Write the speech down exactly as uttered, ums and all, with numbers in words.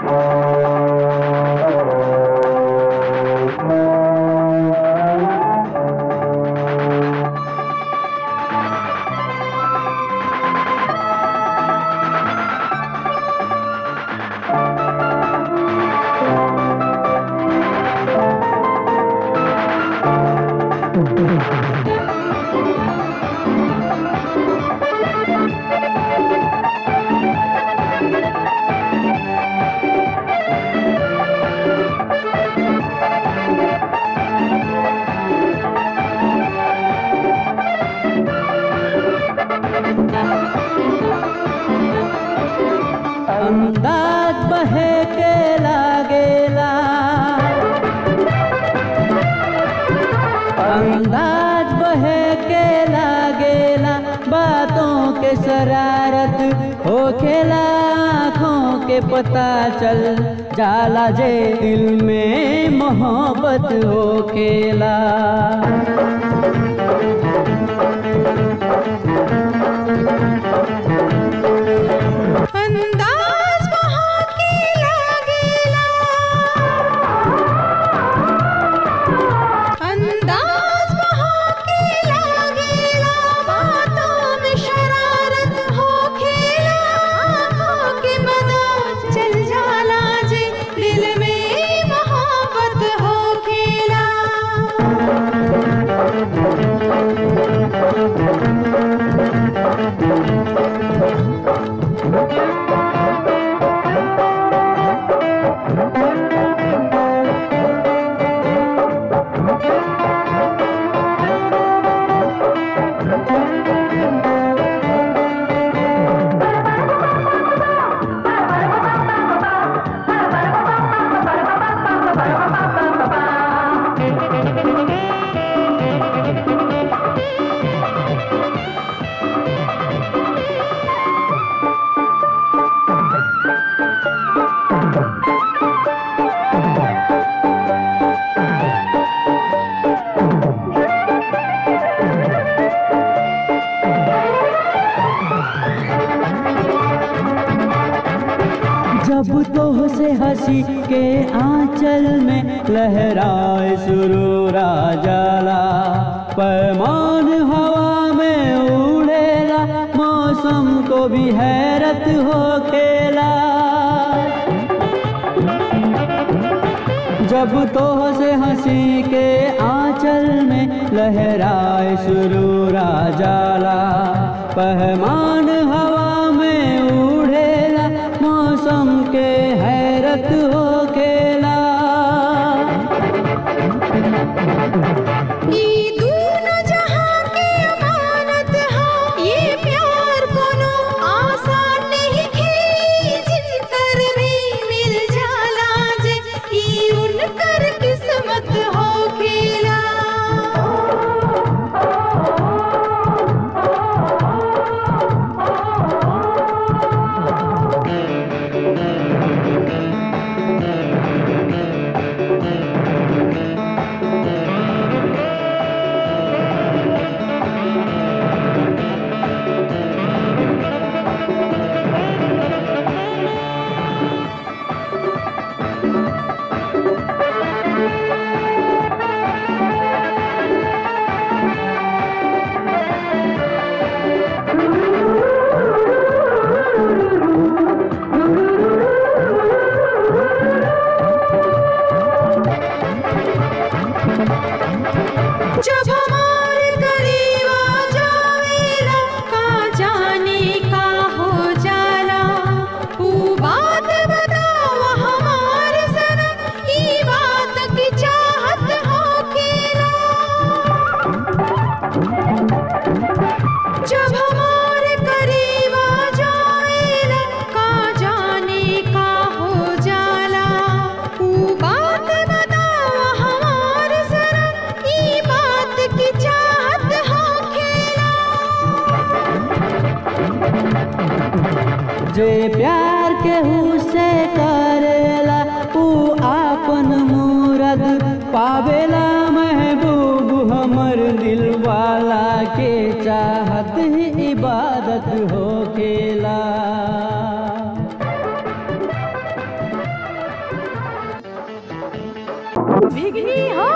अंदाज बहे के लागेला, अंदाज बहे के लागेला, बातों के शरारत हो खेला, आँखों के पता चल जाला जे दिल में मोहब्बत हो खेला। जब तो से हंसी के आंचल में लहराए सुरूरा जाला, पैमान हवा में उड़ेला, मौसम को भी हैरत हो खेला। जब तो से हंसी के आंचल में लहराए सुरूरा जाला, पैमान हवा में उड़ेला, मौसम के हैरत हो खेला। ये दोनों जहां की अमानत हो, ये प्यार कोनो आसान नहीं है, जिनकर भी मिल जाला जे, ये उनकर किस्मत हो खेला। जब हमारे करीब आ जावेला, का जाने का हो जाला, वो बात बतावा हमारे सनम, ये बात की चाहत हो खेला। जब हमारे करीब आ जावेला, का जाने का हो जाला, वो बात बतावा हमारे सनम, ये बात की चाहत हो खेला। जे प्यार केहू से करेला, ऊ आपन मुराद पावेला, महबूब हमर दिल वाला के चाहत ही इबादत हो खेला। भिगनी हो